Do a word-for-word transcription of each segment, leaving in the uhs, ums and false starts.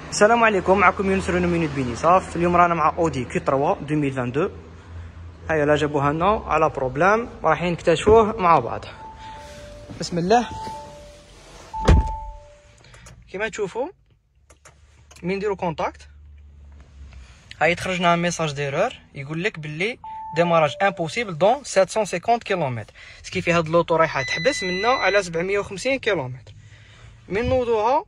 السلام عليكم، معكم يونس رونو مينوت بينيصاف. اليوم رانا مع اودي كيو ثلاثة ألفين واثنين وعشرين. هيا لا جابوها لنا على بروبلام رايحين نكتشفوه مع بعض. بسم الله. كيما تشوفوا من نديرو كونتاكت هاي تخرجنا ميساج ديرور يقول لك باللي ديماراج امبوسيبل دون سبعمية وخمسين كيلومتر، سكيفي هاد اللوطو رايحه تحبس منا على سبعمية وخمسين كيلومتر. من نوضوها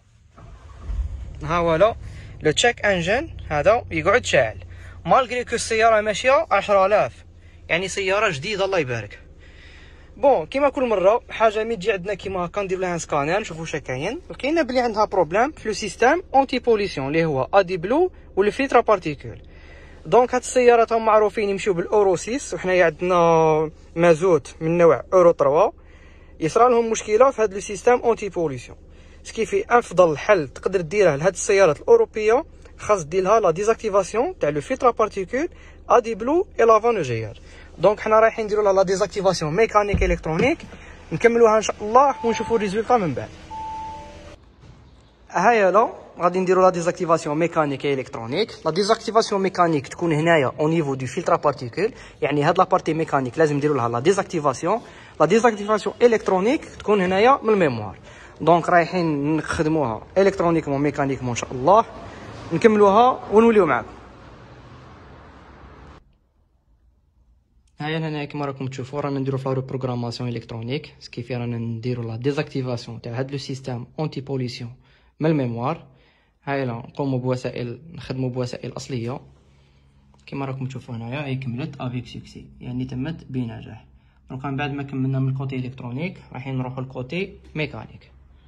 ها ولا لو تشيك انجن هذا يقعد شاعل مالغري كو السياره ماشيه عشرة آلاف، يعني سياره جديده الله يبارك. بون كيما كل مره حاجه مي تجي عندنا كيما هكا ندير لها سكانير نشوفوا واش كاين. لقينا بلي عندها بروبليم في لو سيستيم اونتي بوليسيون اللي هو ادي بلو والفلتر بارتيكول. دونك هاد السيارات هم معروفين يمشيو بالاورو ستة، وحنايا عندنا مازوت من نوع اورو ثلاثة. يصرى لهم مشكله في هاد لو سيستيم اونتي بوليسيون، سكيفي افضل حل تقدر ديره لهاد السيارات الاوروبيه خاص دير لها لا ديزاكتيفاسيون تاع لو فلتر بارتيكول ادي بلو اي لافانوجيال. دونك حنا رايحين نديرو لها لا ديزاكتيفاسيون ميكانيك الكترونيك، نكملوها ان شاء الله ونشوفوا الريزولطا من بعد. هيا لا غادي نديرو لا ديزاكتيفاسيون ميكانيك الكترونيك. لا ديزاكتيفاسيون ميكانيك تكون هنايا او نيفو دو فلتر بارتيكول، يعني هاد لا بارتي ميكانيك لازم نديرو لها لا ديزاكتيفاسيون. لا ديزاكتيفاسيون الكترونيك تكون هنايا من الميموار. دونك رايحين نخدموها الكترونيكمون ميكانيكمون ان شاء الله، نكملوها ونوليو معاكم. هيا هنا كيما راكم تشوفوا رانا نديرو في لا بروغراماسيون الكترونيك، كيفي رانا نديرو لا ديزاكتيفاسيون تاع هاد لو سيستيم اونتي بوليسيون من الميموار. هاي لا نقوموا بوسائل نخدموا بوسائل اصليه كيما راكم تشوفوا هنايا. هي كملت افيك سوكسي، يعني تمت بنجاح. دونك من بعد ما كملنا من الكوتي الكترونيك رايحين نروحوا للكوتي ميكانيك.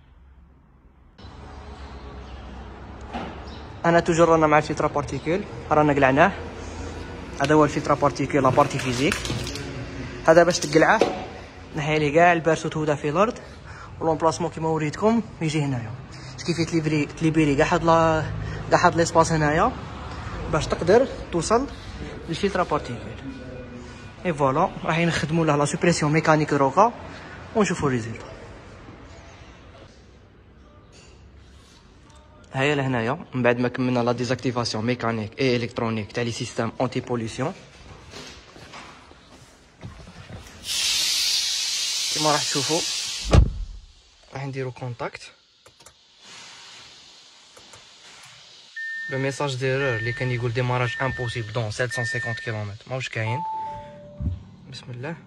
انا توجور رانا مع الفلتر بارتيكول، رانا قلعناه. هذا هو الفلتر بارتيكول لا بارتي فيزيك. هذا باش تقلعه نحي ليه كاع البارسو تودا في الارض، والامبلاسمون كيما وريتكم يجي هنايا. كيفي تليبري تليبيري كاع هاد لا كاع هاد ليسباس هنايا باش تقدر توصل للفلتر بارتيكول. اي فوالا رايحين نخدموا له لا سوبريسيون ميكانيك دروكا ونشوفوا الريزولت. هيا لهنايا من بعد ما كملنا لا ديزاكتيفاسيون ميكانيك اي الكترونيك تاع لي سيستيم اونتي بوليسيون، كيما راح تشوفوا راح نديرو كونتاكت. لو ميساج ديرور اللي كان يقول ديماراج امبوسيبل دون سبعمية وخمسين كيلومتر ماهوش كاين. بسم الله.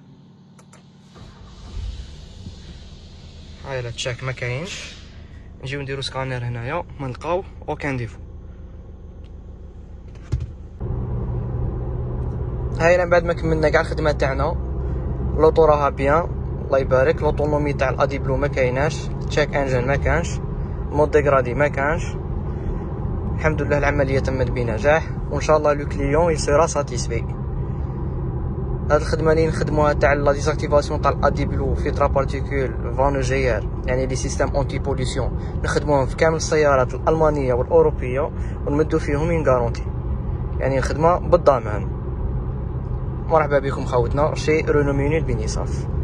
هاي لا تشيك ما كاينش، نجيو نديرو سكانير هنايا ما نلقاو اوكان ديفو. هاي من بعد ما كملنا كاع الخدمه تاعنا، لوطو راها بيان الله يبارك. لوطونومي تاع الادي بلو ما كايناش، تشيك انجن ما كانش، مود ديغرادي ما كانش. الحمد لله العمليه تمت بنجاح، وان شاء الله لو كليون يسيرا ساتيسفي. هاد الخدمه اللي نخدموها تاع لا ديزاكتيفاسيون تاع الادي بلو فلتر بارتيكول فانوجيال، يعني لي سيستيم اونتي بوليسيون، نخدموهم في كامل السيارات الالمانيه والاوروبيه ونمدو فيهم من غارونتي، يعني الخدمه بالضمان. مرحبا بكم خوتنا شي رونو مينوت بنيصاف.